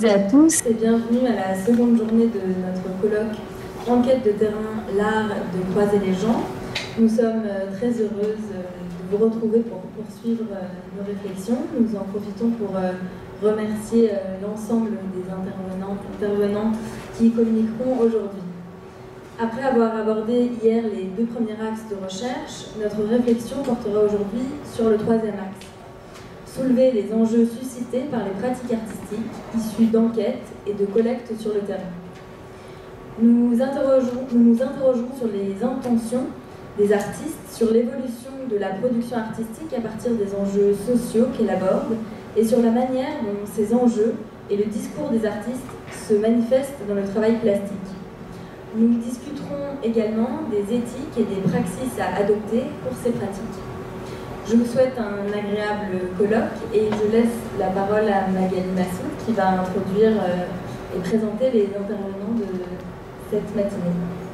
toutes et à tous Et bienvenue à la seconde journée de notre colloque Enquête de terrain, l'art de croiser les gens. Nous sommes très heureuses de vous retrouver pour poursuivre nos réflexions. Nous en profitons pour remercier l'ensemble des intervenants qui communiqueront aujourd'hui. Après avoir abordé hier les deux premiers axes de recherche, notre réflexion portera aujourd'hui sur le troisième axe. Soulever les enjeux suscités par les pratiques artistiques issues d'enquêtes et de collectes sur le terrain. Nous nous interrogeons sur les intentions des artistes, sur l'évolution de la production artistique à partir des enjeux sociaux qu'elle aborde et sur la manière dont ces enjeux et le discours des artistes se manifestent dans le travail plastique. Nous discuterons également des éthiques et des praxis à adopter pour ces pratiques. Je vous souhaite un agréable colloque et je laisse la parole à Magali Masson qui va introduire et présenter les intervenants de cette matinée.